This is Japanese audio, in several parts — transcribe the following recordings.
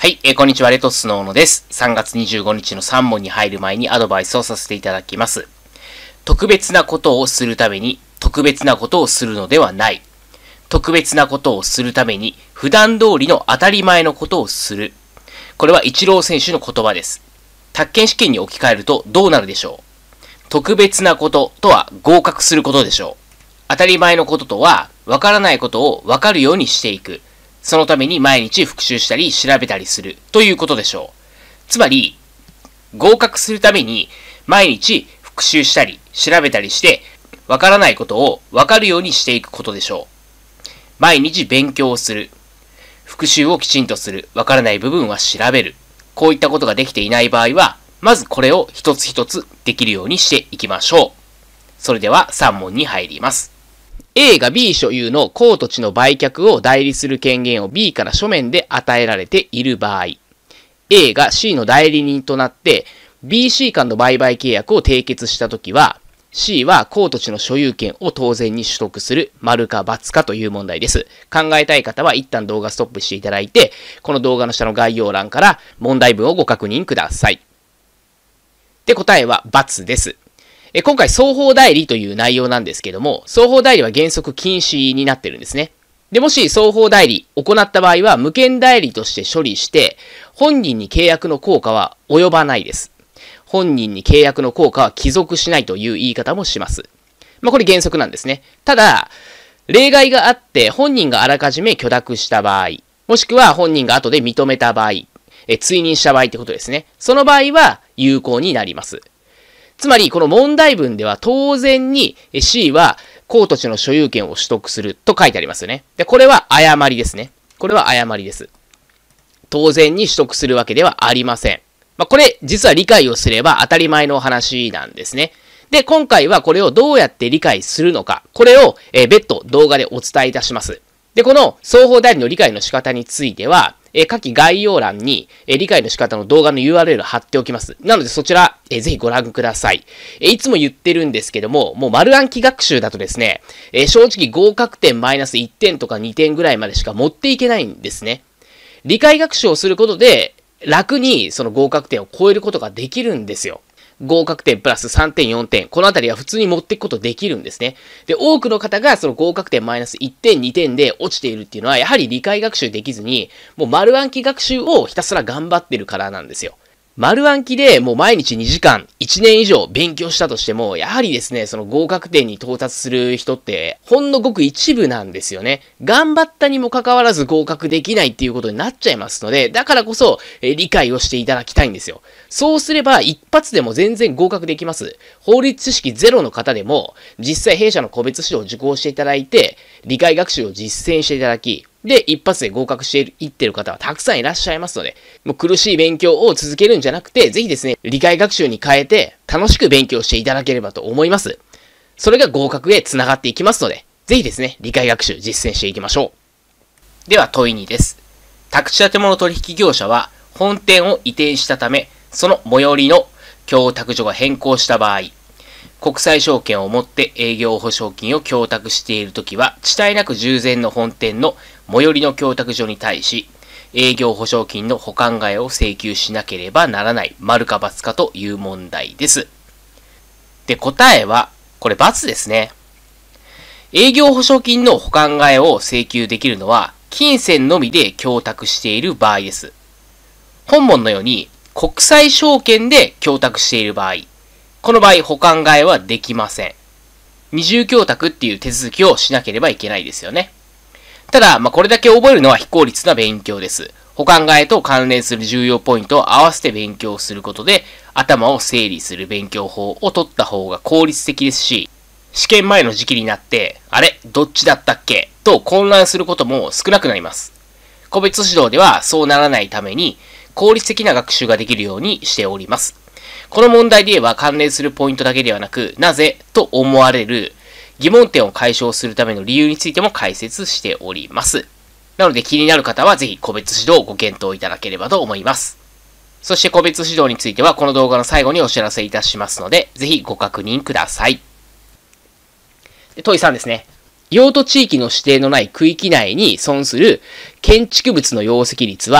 はい、こんにちは、レトスの小野です。3月25日の3問に入る前にアドバイスをさせていただきます。特別なことをするために特別なことをするのではない。特別なことをするために普段通りの当たり前のことをする。これはイチロー選手の言葉です。宅建試験に置き換えるとどうなるでしょう。特別なこととは合格することでしょう。当たり前のこととはわからないことをわかるようにしていく。そのために毎日復習したり調べたりするということでしょう。つまり、合格するために毎日復習したり調べたりして、わからないことをわかるようにしていくことでしょう。毎日勉強をする。復習をきちんとする。わからない部分は調べる。こういったことができていない場合は、まずこれを一つ一つできるようにしていきましょう。それでは3問に入ります。A が B 所有の公土地の売却を代理する権限を B から書面で与えられている場合、A が C の代理人となって BC 間の売買契約を締結したときは、C は公土地の所有権を当然に取得する丸か×かという問題です。考えたい方は一旦動画ストップしていただいて、この動画の下の概要欄から問題文をご確認ください。で、答えは×です。今回、双方代理という内容なんですけども、双方代理は原則禁止になってるんですね。で、もし双方代理行った場合は、無権代理として処理して、本人に契約の効果は及ばないです。本人に契約の効果は帰属しないという言い方もします。これ原則なんですね。ただ、例外があって、本人があらかじめ許諾した場合、もしくは本人が後で認めた場合、追認した場合ってことですね。その場合は有効になります。つまり、この問題文では当然に C は公土地の所有権を取得すると書いてありますよね。で、これは誤りですね。これは誤りです。当然に取得するわけではありません。これ、実は理解をすれば当たり前の話なんですね。で、今回はこれをどうやって理解するのか、これを別途動画でお伝えいたします。で、この双方代理の理解の仕方については、下記概要欄に理解の仕方の動画の URL 貼っておきます。なのでそちらぜひご覧ください。いつも言ってるんですけども、もう丸暗記学習だとですね、正直合格点マイナス1点とか2点ぐらいまでしか持っていけないんですね。理解学習をすることで楽にその合格点を超えることができるんですよ。合格点プラス3点、4点。このあたりは普通に持っていくことできるんですね。で、多くの方がその合格点マイナス1点、2点で落ちているっていうのは、やはり理解学習できずに、もう丸暗記学習をひたすら頑張ってるからなんですよ。丸暗記でもう毎日2時間、1年以上勉強したとしても、やはりですね、その合格点に到達する人って、ほんのごく一部なんですよね。頑張ったにもかかわらず合格できないっていうことになっちゃいますので、だからこそ、理解をしていただきたいんですよ。そうすれば、一発でも全然合格できます。法律知識ゼロの方でも、実際弊社の個別指導を受講していただいて、理解学習を実践していただき、で、一発で合格していってる方はたくさんいらっしゃいますので、もう苦しい勉強を続けるんじゃなくて、ぜひですね、理解学習に変えて、楽しく勉強していただければと思います。それが合格へつながっていきますので、ぜひですね、理解学習実践していきましょう。では問い2です。宅地建物取引業者は、本店を移転したため、その最寄りの供託所が変更した場合、国際証券を持って営業保証金を供託しているときは、遅滞なく従前の本店の最寄りの供託所に対し、営業保証金の保管替えを請求しなければならない丸か×かという問題です。で、答えは、これ×ですね。営業保証金の保管替えを請求できるのは、金銭のみで供託している場合です。本文のように、国際証券で供託している場合、この場合保管替えはできません。二重供託っていう手続きをしなければいけないですよね。ただ、これだけ覚えるのは非効率な勉強です。保管替えと関連する重要ポイントを合わせて勉強することで、頭を整理する勉強法を取った方が効率的ですし、試験前の時期になって、あれどっちだったっけと混乱することも少なくなります。個別指導ではそうならないために、効率的な学習ができるようにしております。この問題で言えば関連するポイントだけではなく、なぜと思われる疑問点を解消するための理由についても解説しております。なので気になる方はぜひ個別指導をご検討いただければと思います。そして個別指導についてはこの動画の最後にお知らせいたしますので、ぜひご確認ください。で問い3ですね。用途地域の指定のない区域内に存する建築物の容積率は、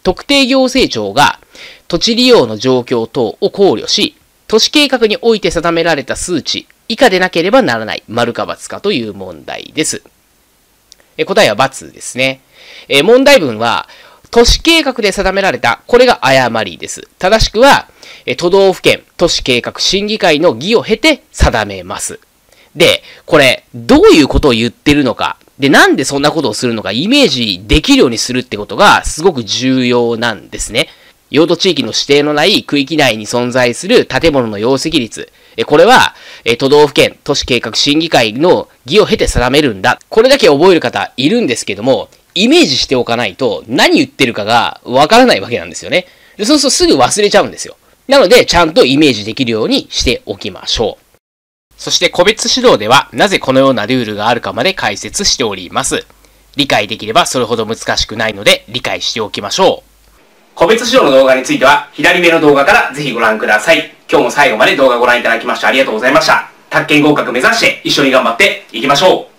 特定行政庁が土地利用の状況等を考慮し、都市計画において定められた数値以下でなければならない、丸か×かという問題です。答えは×ですね。問題文は、都市計画で定められた、これが誤りです。正しくは、都道府県都市計画審議会の議を経て定めます。で、これ、どういうことを言ってるのか、で、なんでそんなことをするのか、イメージできるようにするってことがすごく重要なんですね。用途地域の指定のない区域内に存在する建物の容積率。これは、都道府県都市計画審議会の議を経て定めるんだ。これだけ覚える方いるんですけども、イメージしておかないと何言ってるかがわからないわけなんですよね。で、そうするとすぐ忘れちゃうんですよ。なので、ちゃんとイメージできるようにしておきましょう。そして個別指導では、なぜこのようなルールがあるかまで解説しております。理解できればそれほど難しくないので、理解しておきましょう。個別指導の動画については、左上の動画からぜひご覧ください。今日も最後まで動画ご覧いただきましてありがとうございました。宅建合格目指して一緒に頑張っていきましょう。